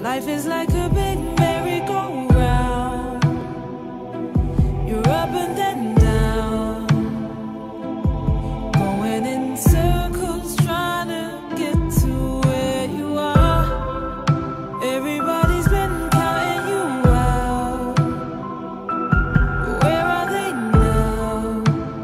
Life is like a big merry-go-round. You're up and then down, going in circles, trying to get to where you are. Everybody's been counting you out. Where are they now?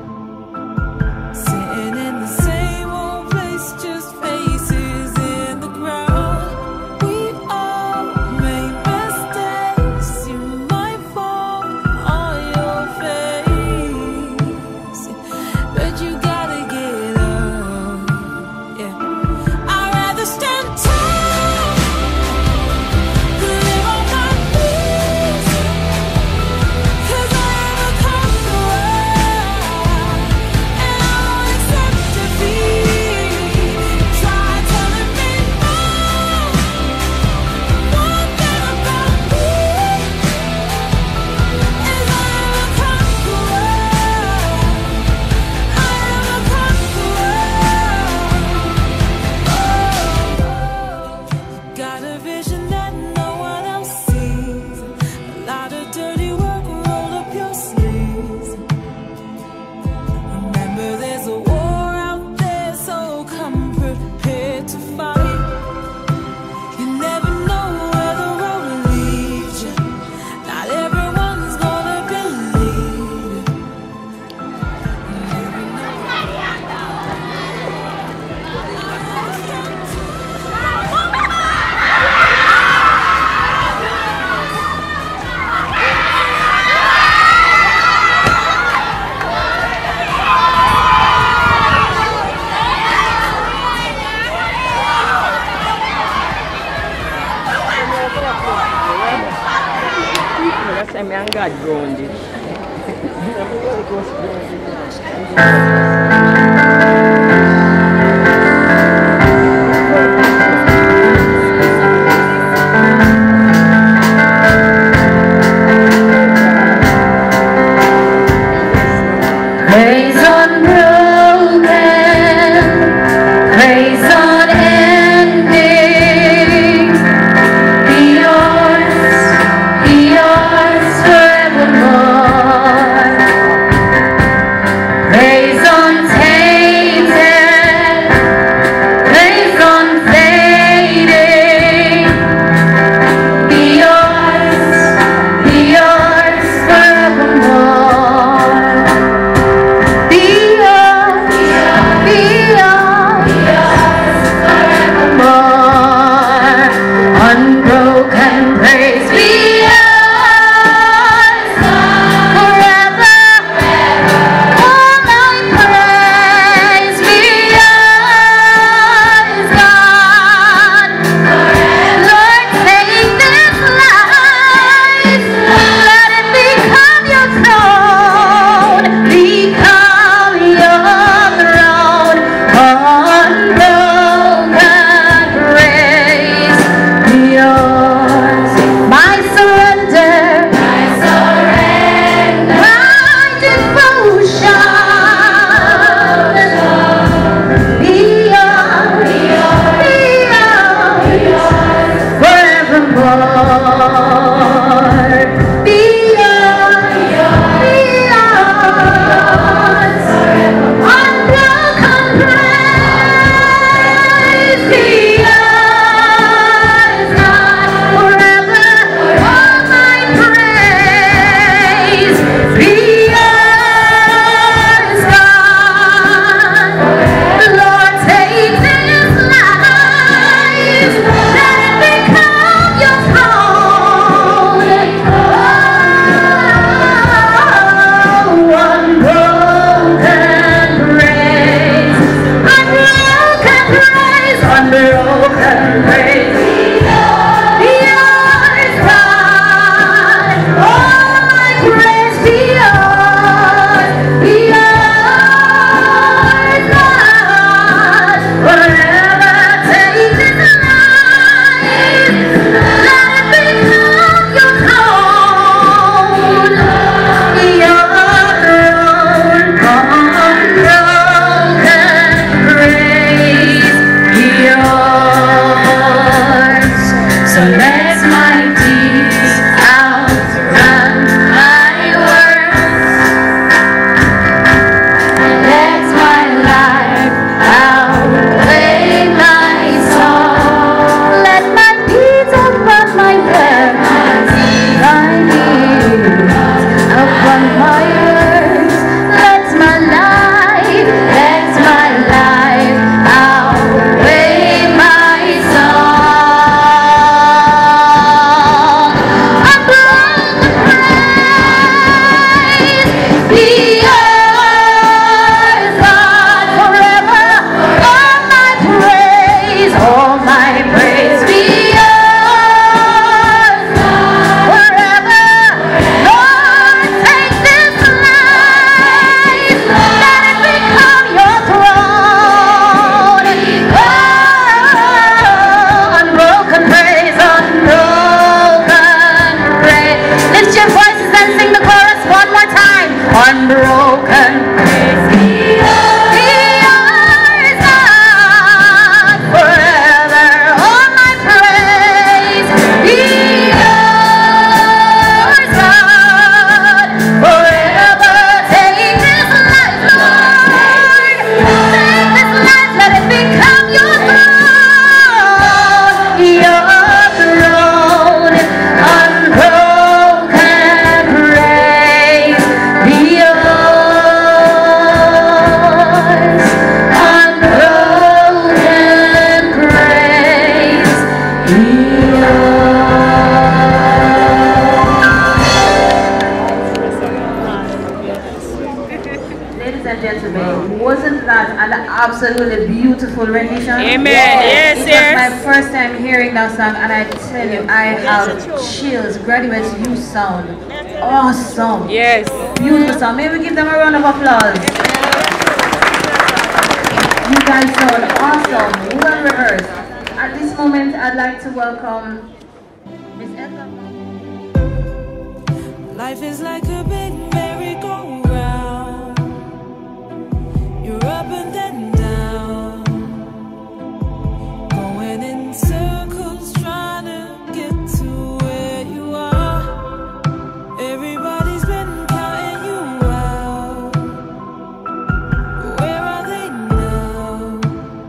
Sitting in the same old place, just faces in the crowd. We all make mistakes. You might fall on your face, but you gotta get up. Yeah, I'd rather stand tall than live on my knees, 'cause I am a conqueror, and I won't accept defeat. Try telling me no. One thing about me is I am a conqueror. I am a conqueror. Got a vision that no one else sees. A lot of dirty work, roll up your sleeves. Remember, there's a war out there, so come prepared to fight. You never know where the road leads you. Not everyone's gonna believe you. I'm young God growing this. Praise unbroken, praise unending. Be yours forevermore. Praise untamed. Ladies and gentlemen, wasn't that an absolutely beautiful rendition? Amen. Yes, It was yes. my first time hearing that song, and I tell you, I have chills. Graduates, you sound awesome. Yes. Beautiful song. May we give them a round of applause? You guys sound awesome. Well rehearsed. At this moment, I'd like to welcome Miss Edna. Life is like a big merry-go-round. You're up and then down, going in circles, trying to get to where you are. Everybody's been counting you out. Where are they now?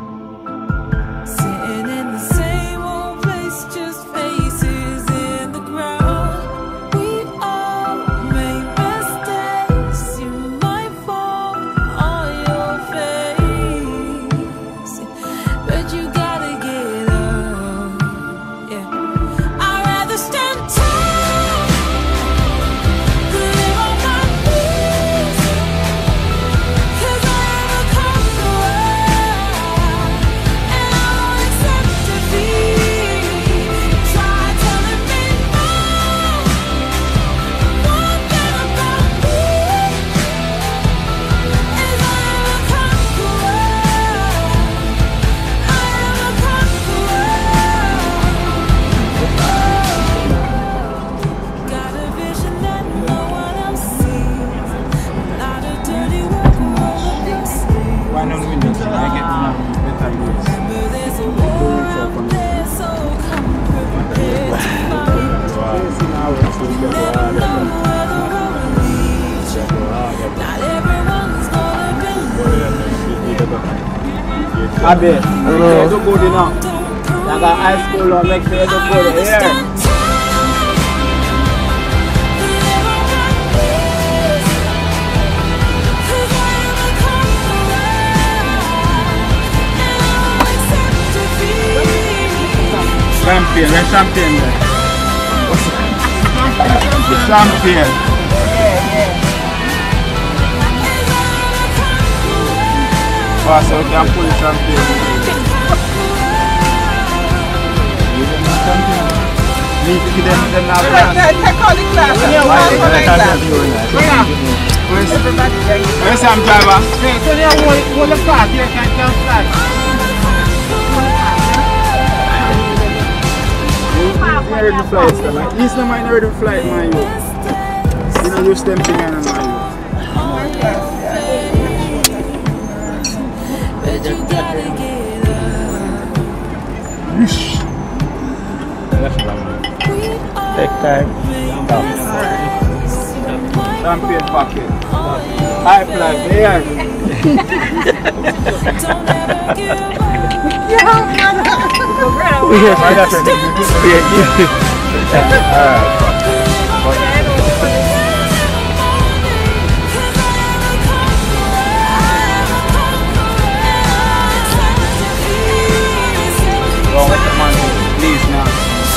Sitting in the same old place, just faces in the ground. We all make mistakes. You might fall on your face, but you gotta get up. Yeah, I'd rather stand tall than live on my knees, 'cause I am a conqueror, and I won't accept defeat. Try telling me no. One thing about me is I am a conqueror. I am a conqueror. Got a vision that no one else sees. Not a dirty work, roll up your sleeves. Why don't we just get better news? Remember there's a war out there, so come prepared to fight. Never know where the road leads you. Not everyone's gonna believe. Abi, you do good enough. Like a high school or make sure you do good here. Champion, the champion there. The champion. Pass out and pull the champion. Give them the champion. Need to give them now. Take all the class. Where's Sam driver? So they hold the car here, can't fly. He's the flight, man. He's not my the flight, man. You know, use them thing and man. But you gotta get up. Take time. Champion pocket. High fly, there. Don't ever give up. Go with the money, please now.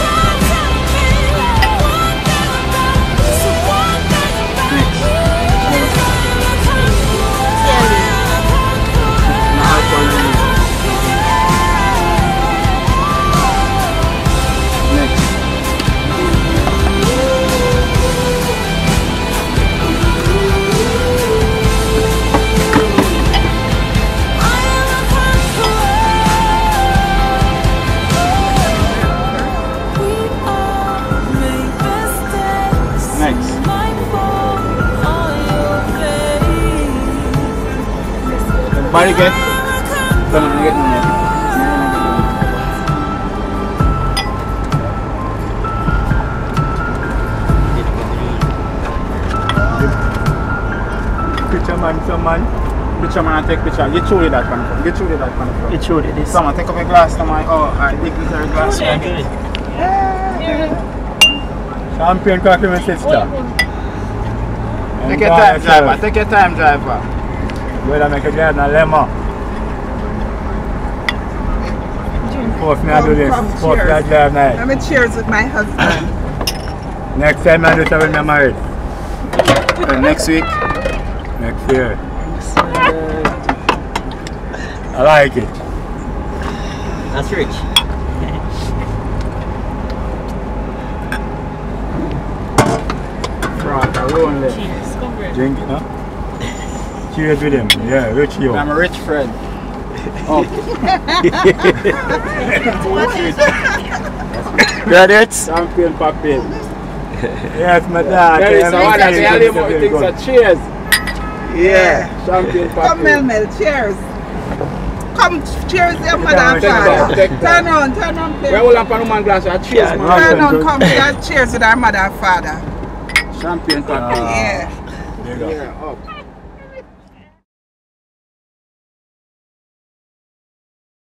Bari get. Come on, get me. Picture man, Picture man, take picture. Get through that one. Get through that one. Get through this. Someone take up a glass to my. Oh, I think this is a glass. Champion compliment sister. Take your time, driver. Take your time, driver. We'll make a glad and lemon. Force me to do this. Come, Force me to cheers. drive night. I'm a cheers with my husband. Next time I do it when I'm married. Next week. Next year. I like it. That's rich. Drink it, huh? Cheers with him. Yeah, rich you. I'm a rich friend. Graduates. Champion Papi. Yes, my dad. There is someone that tell him what he thinks of cheers. Yeah. Champion Papi. Come, Mel, cheers. Come, cheers, your mother and Take father. that, take Turn on, please. Where will I put one glass of cheers, man? Turn on, come, let's cheers with our mother and father. Champion Papi. Yeah. There you go. Yeah, up.